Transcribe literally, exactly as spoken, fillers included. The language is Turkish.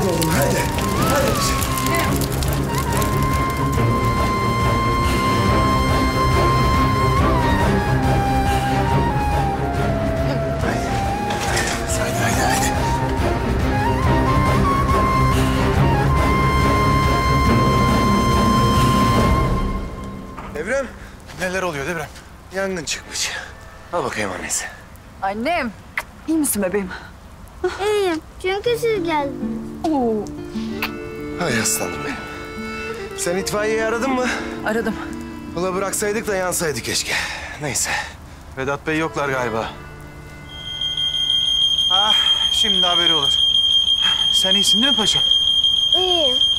Hadi oğlum, hadi. Hadi. Haydi, haydi, haydi. Devrem. Neler oluyor Devrem? Yangın çıkmış. Al bakayım annesi. Annem, iyi misin bebeğim? İyiyim. Çünkü siz geldiniz. Oo. Hay aslanım benim. Sen itfaiyeyi aradın mı? Aradım. Ula bıraksaydık da yansaydı keşke. Neyse. Vedat Bey yoklar galiba. Ah, şimdi haberi olur. Sen iyisin değil mi paşam? İyiyim.